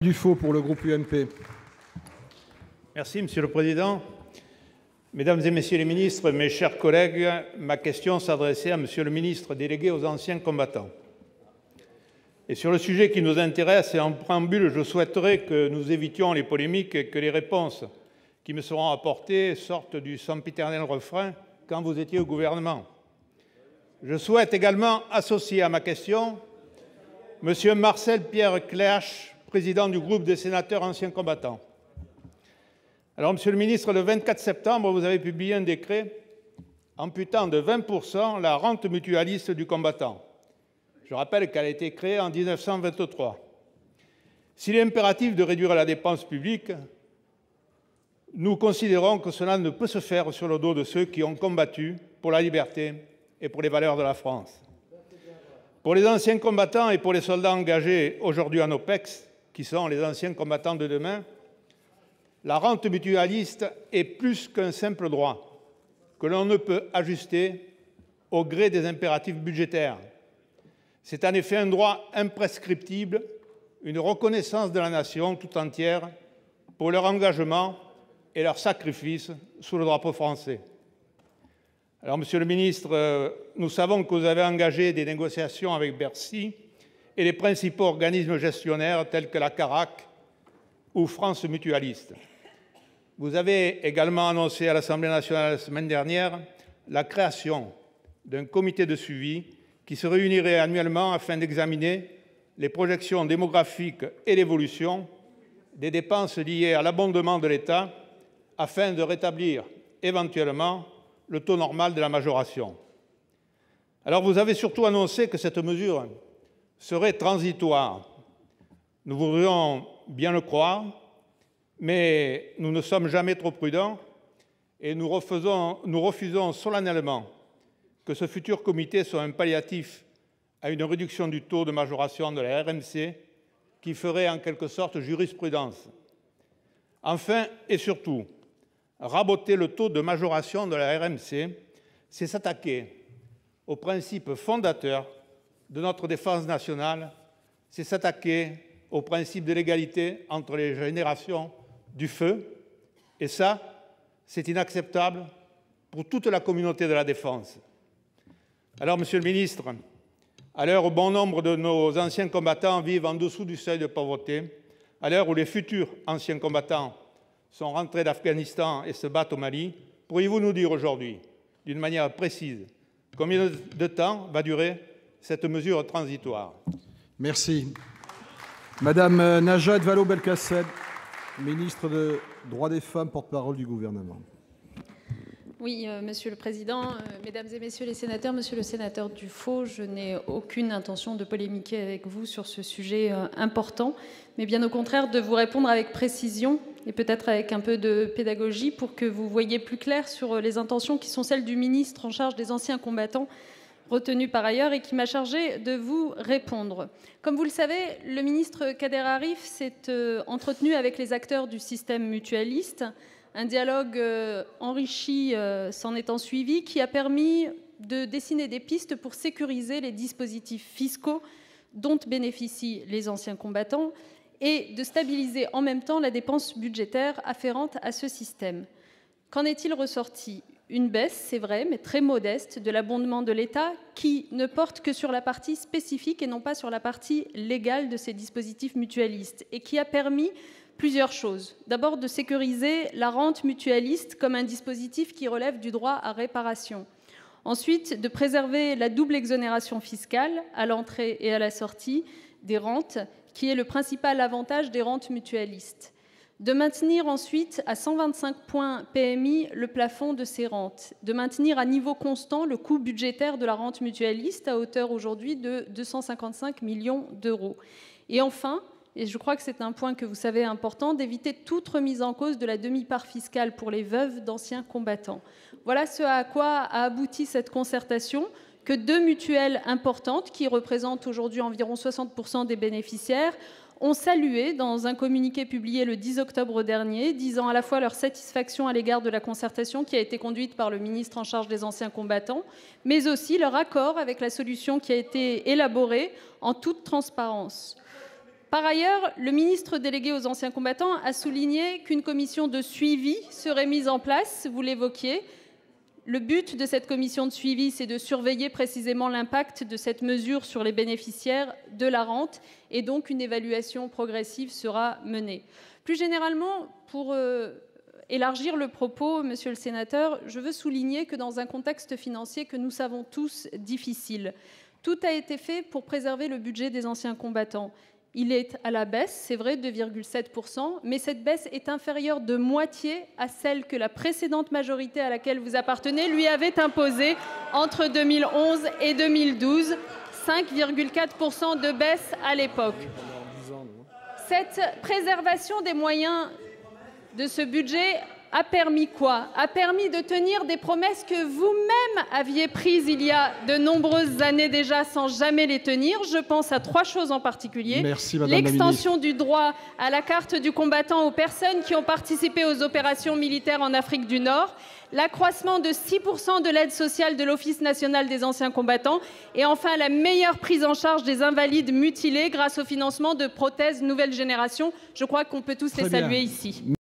Dufaux pour le groupe UMP. Merci, Monsieur le Président. Mesdames et Messieurs les ministres, mes chers collègues, ma question s'adressait à Monsieur le ministre délégué aux anciens combattants. Et sur le sujet qui nous intéresse, et en préambule, je souhaiterais que nous évitions les polémiques et que les réponses qui me seront apportées sortent du sempiternel refrain « quand vous étiez au gouvernement ». Je souhaite également associer à ma question Monsieur Marcel Pierre Clerch, président du groupe des sénateurs anciens combattants. Alors, Monsieur le ministre, le 24 septembre, vous avez publié un décret amputant de 20% la rente mutualiste du combattant. Je rappelle qu'elle a été créée en 1923. S'il est impératif de réduire la dépense publique, nous considérons que cela ne peut se faire sur le dos de ceux qui ont combattu pour la liberté et pour les valeurs de la France. Pour les anciens combattants et pour les soldats engagés aujourd'hui en OPEX, qui sont les anciens combattants de demain, la rente mutualiste est plus qu'un simple droit que l'on ne peut ajuster au gré des impératifs budgétaires. C'est en effet un droit imprescriptible, une reconnaissance de la nation tout entière pour leur engagement et leur sacrifice sous le drapeau français. Alors, Monsieur le ministre, nous savons que vous avez engagé des négociations avec Bercy et les principaux organismes gestionnaires tels que la CARAC ou France Mutualiste. Vous avez également annoncé à l'Assemblée nationale la semaine dernière la création d'un comité de suivi qui se réunirait annuellement afin d'examiner les projections démographiques et l'évolution des dépenses liées à l'abondement de l'État afin de rétablir éventuellement le taux normal de la majoration. Alors vous avez surtout annoncé que cette mesure serait transitoire. Nous voudrions bien le croire, mais nous ne sommes jamais trop prudents et nous refusons solennellement que ce futur comité soit un palliatif à une réduction du taux de majoration de la RMC qui ferait en quelque sorte jurisprudence. Enfin et surtout, raboter le taux de majoration de la RMC, c'est s'attaquer aux principes fondateurs de notre défense nationale, c'est s'attaquer au principe de l'égalité entre les générations du feu, et ça, c'est inacceptable pour toute la communauté de la défense. Alors, Monsieur le ministre, à l'heure où bon nombre de nos anciens combattants vivent en dessous du seuil de pauvreté, à l'heure où les futurs anciens combattants sont rentrés d'Afghanistan et se battent au Mali, pourriez-vous nous dire aujourd'hui, d'une manière précise, combien de temps va durer cette mesure transitoire? Merci. Madame Najat Vallaud-Belkacem, ministre des Droits des femmes, porte-parole du gouvernement. Oui, Monsieur le Président, Mesdames et Messieurs les sénateurs, Monsieur le sénateur Dufaux, je n'ai aucune intention de polémiquer avec vous sur ce sujet important, mais bien au contraire de vous répondre avec précision et peut-être avec un peu de pédagogie pour que vous voyiez plus clair sur les intentions qui sont celles du ministre en charge des anciens combattants, retenu par ailleurs et qui m'a chargé de vous répondre. Comme vous le savez, le ministre Kader Arif s'est entretenu avec les acteurs du système mutualiste. Un dialogue enrichi s'en étant suivi qui a permis de dessiner des pistes pour sécuriser les dispositifs fiscaux dont bénéficient les anciens combattants et de stabiliser en même temps la dépense budgétaire afférente à ce système. Qu'en est-il ressorti? Une baisse, c'est vrai, mais très modeste, de l'abondement de l'État qui ne porte que sur la partie spécifique et non pas sur la partie légale de ces dispositifs mutualistes et qui a permis plusieurs choses. D'abord, de sécuriser la rente mutualiste comme un dispositif qui relève du droit à réparation. Ensuite, de préserver la double exonération fiscale à l'entrée et à la sortie des rentes, qui est le principal avantage des rentes mutualistes. De maintenir ensuite à 125 points PMI le plafond de ces rentes. De maintenir à niveau constant le coût budgétaire de la rente mutualiste à hauteur aujourd'hui de 255 millions d'euros. Et enfin, et je crois que c'est un point que vous savez important, d'éviter toute remise en cause de la demi-part fiscale pour les veuves d'anciens combattants. Voilà ce à quoi a abouti cette concertation, que 2 mutuelles importantes, qui représentent aujourd'hui environ 60% des bénéficiaires, ont salué dans un communiqué publié le 10 octobre dernier, disant à la fois leur satisfaction à l'égard de la concertation qui a été conduite par le ministre en charge des anciens combattants, mais aussi leur accord avec la solution qui a été élaborée en toute transparence. Par ailleurs, le ministre délégué aux anciens combattants a souligné qu'une commission de suivi serait mise en place, vous l'évoquiez. Le but de cette commission de suivi, c'est de surveiller précisément l'impact de cette mesure sur les bénéficiaires de la rente, et donc une évaluation progressive sera menée. Plus généralement, pour élargir le propos, monsieur le sénateur, je veux souligner que dans un contexte financier que nous savons tous difficile, tout a été fait pour préserver le budget des anciens combattants. Il est à la baisse, c'est vrai, de 2,7%, mais cette baisse est inférieure de moitié à celle que la précédente majorité à laquelle vous appartenez lui avait imposée entre 2011 et 2012, 5,4% de baisse à l'époque. Cette préservation des moyens de ce budget a permis quoi? A permis de tenir des promesses que vous-même aviez prises il y a de nombreuses années déjà sans jamais les tenir. Je pense à 3 choses en particulier. L'extension du droit à la carte du combattant aux personnes qui ont participé aux opérations militaires en Afrique du Nord, l'accroissement de 6% de l'aide sociale de l'Office national des anciens combattants et enfin la meilleure prise en charge des invalides mutilés grâce au financement de prothèses nouvelle génération. Je crois qu'on peut tous les saluer ici.